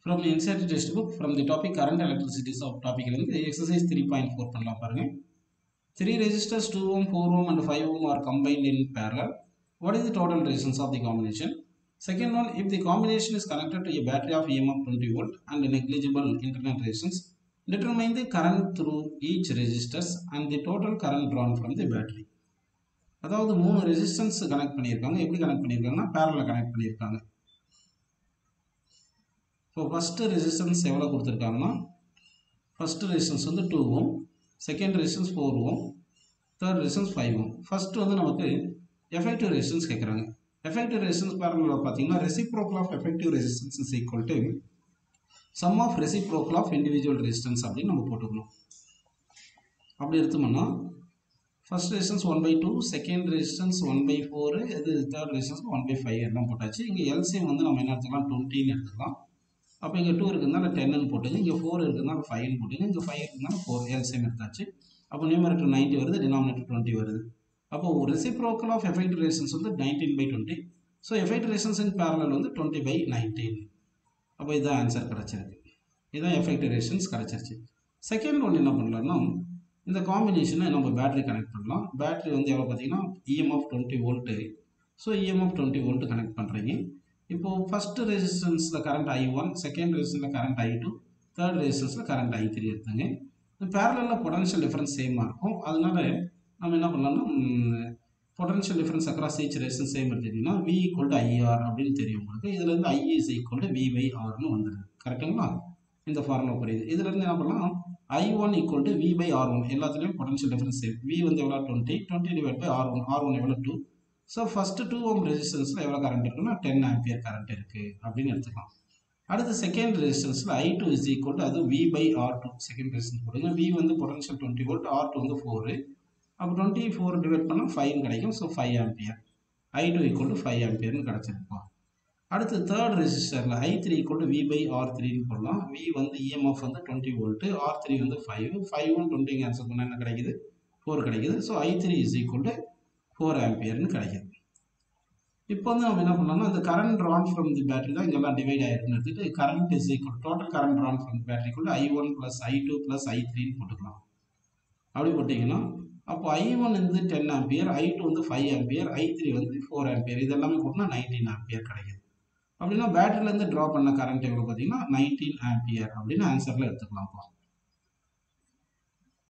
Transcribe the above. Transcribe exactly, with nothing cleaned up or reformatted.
From the Ncert textbook, from the topic current electricity of topic exercise three point four பண்ணலாம் பாருங்க. Three resistors two ohm, four ohm and five ohm are combined in parallel. What is the total resistance of the combination? Second one, if the combination is connected to a battery of E M F twenty volt and negligible internal resistance, determine the current through each resistors and the total current drawn from the battery. அதாவது மூணு resistance connect பண்ணியிருக்காங்க. எப்படி connect பண்ணியிருக்காங்கன்னா பேரலில் connect பண்ணியிருக்காங்க. So first resistance எவ்வளோ கொடுத்துருக்காங்கன்னா first resistance வந்து two ohm, second resistance four ohm, third resistance five ohm. First வந்து நமக்கு எஃபெக்டிவ் ரெசிஸ்டன்ஸ் கேட்குறாங்க. எஃபெக்டிவ் ரெசிஸ்டன்ஸ் பேரலில் பார்த்தீங்கன்னா reciprocal of effective resistance is equal to sum of reciprocal of individual resistance அப்படின்னு நம்ம போட்டுக்கணும். அப்படி எடுத்தோம்னா first resistance one by two, second resistance one by four, இது third resistance one by five எல்லாம் போட்டாச்சு. இங்கே எல்சிஎம் வந்து நம்ம என்ன எடுத்துக்கலாம், டுவெண்ட்டின்னு எடுத்துக்கலாம். அப்போ இங்கே டூ இருக்குதுனால டென்னு போட்டுங்க, இங்கே ஃபோர் இருக்குதுனால ஃபைவ்னு போட்டுங்க, இங்கே ஃபைவ் இருக்குதுனால ஃபோர் எல்சிஎம் எடுத்தாச்சு. அப்போ நியூமரேட்டர் நைன்ட்டி வருது, டினாமினேட்டர் டுவெண்ட்டி வருது. அப்போ ரெசிப்ரோக்கல் ஆஃப் எஃபெக்டிவ் ரெசிஸ்டன்ஸ் வந்து nineteen by twenty. So effective resistance in parallel வந்து டுவெண்ட்டி பை நைன்டீன். அப்போ இதுதான் ஆன்சர் கிடச்சிருக்கு. இதுதான் எஃபெக்டிவ் ரெசிஸ்டன்ஸ் கிடச்சிருச்சு. செகண்ட் ஒன்று என்ன பண்ணலாம்னா இந்த காம்பினேஷனை நம்ம பேட்டரி கனெக்ட் பண்ணலாம். பேட்டரி வந்து எவ்வளோ பார்த்தீங்கன்னா EMF twenty volt. So EMF twenty volt connect பண்ணுறீங்க. இப்போது ஃபஸ்ட்டு ரெசிஸ்டன்ஸில் கரண்ட் ஐ ஒன், செகண்ட் ரெசிஸ்டன்ஸில் கரண்ட் ஐ டூ, தேர்ட் ரெசிஸ்டன்ஸில் கரண்ட் ஐ த்ரீ எடுத்துங்க. இந்த பேரலில் பொட்டன்ஷியல் டிஃபரன்ஸ் சேமாக இருக்கும். அதனால நம்ம என்ன பண்ணலாம்னா potential difference across each resistance same எடுத்துக்கிட்டிங்கன்னா வி ஈக்குவல் டு ஐஆர் அப்படின்னு தெரியும் உங்களுக்கு. இதுலேருந்து I is equal to V by ஆர்னு வந்துடுது. கரெக்டுங்களா? இந்த ஃபார்முலா புரியுது. இதுலேருந்து என்ன பண்ணலாம், I one equal to V by R one. எல்லாத்துலேயும் பொட்டன்ஷியல் டிஃபரன்ஸ் சேம். வி வந்து எவ்வளோ twenty, twenty divide by R one, R one எவ்வளோ two. So first two ohm ரெசிஸ்டன்ஸில் எவ்வளோ கரண்ட் இருக்குன்னா டென் ஆம்பியர் கரண்ட் இருக்குது அப்படின்னு எடுத்துக்கலாம். அடுத்து செகண்ட் ரெசிஸ்டன்ஸில் I two is equal to அது V by R two. Second resistance போடுங்க. வி வந்து potential twenty volt, R two வந்து ஃபோரு. அப்போ டுவெண்ட்டி ஃபோர் டிவைட் பண்ணால் ஃபைவ் கிடைக்கும். So five ampere. I two equal to five ஆம்பியர்னு கிடச்சிருப்போம். அடுத்து தேர்ட் ரெசிஸ்டரில் I three equal to V by R த்ரீன்னு போடலாம். வி வந்து இஎம்எஃப் வந்து டுவெண்ட்டி வோல்ட்டு, ஆர் த்ரீ வந்து five. Five one twenty cancel பண்ணால் என்ன கிடைக்குது, ஃபோர் கிடைக்குது. So I three is equal to four ஆம்பியர்னு கிடைக்குது. இப்போ வந்து நம்ம என்ன பண்ணலாம்னா இந்த current drawn from the battery தான் இங்கெல்லாம் டிவைட் ஆகிருக்குன்னு எடுத்துட்டு current is equal total current drawn from the battery கூட I one plus I two plus I த்ரீன்னு போட்டுக்கலாம். அப்படி போட்டிங்கன்னா அப்போ ஐ ஒன் வந்து டென் ஆம்பியர், ஐ டூ வந்து ஃபைவ் ஆம்பியர், ஐ த்ரீ வந்து ஃபோர் ஆம்பியர். இது எல்லாமே கூட்டினா நைன்டீன் ஆம்பியர் கிடைக்குது. அப்படின்னா பேட்டரியிலேருந்து ட்ரா பண்ண கரண்ட் எவ்வளோ பார்த்தீங்கன்னா நைன்டீன் ஆம்பியர் அப்படின்னு ஆன்சரில் எடுத்துக்கலாம்ப்பா.